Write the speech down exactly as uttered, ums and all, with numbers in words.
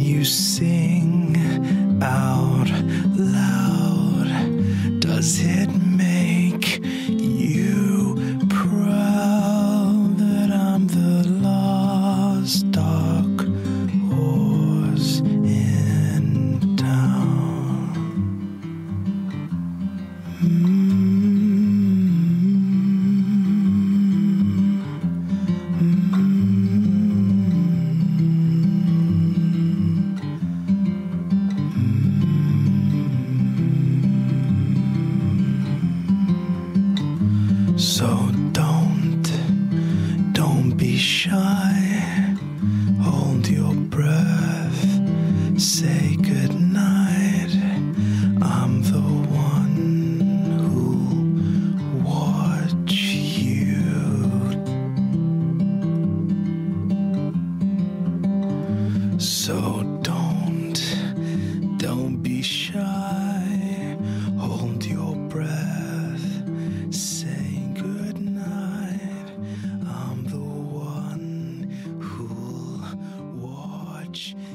you sing out loud, does it make you proud that I'm the lost dark horse in town? Mm. So don't, don't be shy, hold your breath, say goodnight. I'm the one who'll watch you. So don't, don't be shy, hold your breath, say goodnight. I'm the one who'll watch